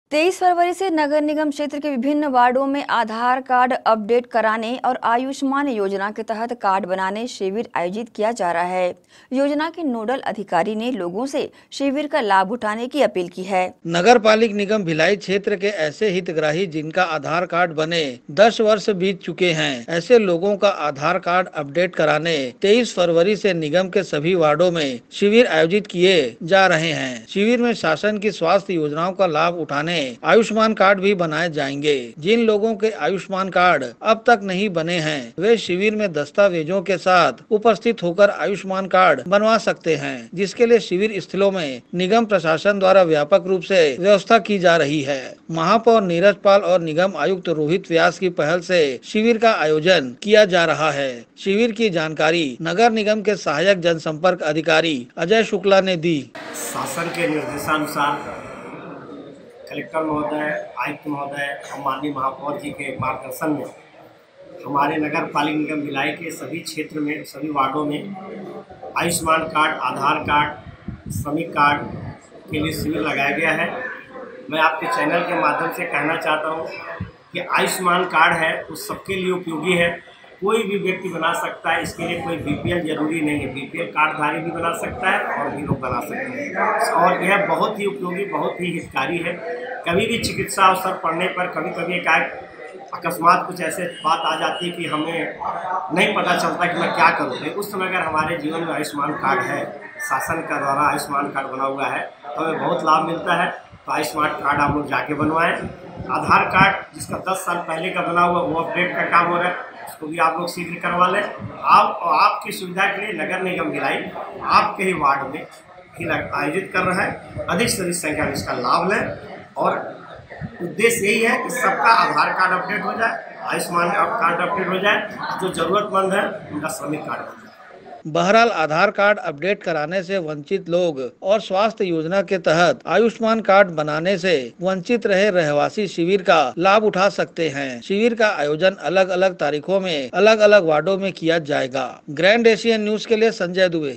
23 फरवरी से नगर निगम क्षेत्र के विभिन्न वार्डों में आधार कार्ड अपडेट कराने और आयुष्मान योजना के तहत कार्ड बनाने शिविर आयोजित किया जा रहा है। योजना के नोडल अधिकारी ने लोगों से शिविर का लाभ उठाने की अपील की है। नगर पालिक निगम भिलाई क्षेत्र के ऐसे हितग्राही जिनका आधार कार्ड बने 10 वर्ष बीत चुके हैं, ऐसे लोगों का आधार कार्ड अपडेट कराने 23 फरवरी से निगम के सभी वार्डों में शिविर आयोजित किए जा रहे हैं। शिविर में शासन की स्वास्थ्य योजनाओं का लाभ उठाने आयुष्मान कार्ड भी बनाए जाएंगे। जिन लोगों के आयुष्मान कार्ड अब तक नहीं बने हैं, वे शिविर में दस्तावेजों के साथ उपस्थित होकर आयुष्मान कार्ड बनवा सकते हैं, जिसके लिए शिविर स्थलों में निगम प्रशासन द्वारा व्यापक रूप से व्यवस्था की जा रही है। महापौर नीरज पाल और निगम आयुक्त रोहित व्यास की पहल से शिविर का आयोजन किया जा रहा है। शिविर की जानकारी नगर निगम के सहायक जनसंपर्क अधिकारी अजय शुक्ला ने दी। शासन के निर्देशानुसार कलेक्टर महोदय, आयुक्त महोदय और माननीय महापौर जी के मार्गदर्शन में हमारे नगर पालिक निगम भिलाई के सभी क्षेत्र में, सभी वार्डों में आयुष्मान कार्ड, आधार कार्ड, श्रमिक कार्ड के लिए शिविर लगाया गया है। मैं आपके चैनल के माध्यम से कहना चाहता हूँ कि आयुष्मान कार्ड है वो सबके लिए उपयोगी है। कोई भी व्यक्ति बना सकता है, इसके लिए कोई बीपीएल जरूरी नहीं है। बीपीएल कार्डधारी भी बना सकता है और भी लोग बना सकते हैं और यह बहुत ही उपयोगी, बहुत ही हितकारी है। कभी भी चिकित्सा अवसर पड़ने पर कभी कभी एकाएक अकस्मात कुछ ऐसे बात आ जाती है कि हमें नहीं पता चलता कि मैं क्या करूँ। उस समय अगर हमारे जीवन में आयुष्मान कार्ड है, शासन का द्वारा आयुष्मान कार्ड बना हुआ है, तो हमें बहुत लाभ मिलता है। तो आयुष्मान कार्ड आप लोग जाके बनवाएं। आधार कार्ड जिसका 10 साल पहले का बना हुआ वो अपडेट का काम हो रहा है, उसको भी आप लोग शीघ्र करवा लें। आपकी सुविधा के लिए नगर निगम भिलाई आपके ही वार्ड में आयोजित कर रहा है। अधिक से अधिक संख्या में इसका लाभ लें और उद्देश्य यही है कि सबका आधार कार्ड अपडेट हो जाए, आयुष्मान कार्ड अपडेट हो जाए, जो जरूरतमंद है उनका श्रमिक कार्ड हो जाए। बहरहाल आधार कार्ड अपडेट कराने से वंचित लोग और स्वास्थ्य योजना के तहत आयुष्मान कार्ड बनाने से वंचित रहे रहवासी शिविर का लाभ उठा सकते हैं। शिविर का आयोजन अलग अलग तारीखों में अलग अलग वार्डों में किया जाएगा। ग्रैंड एशियन न्यूज के लिए संजय दुबे।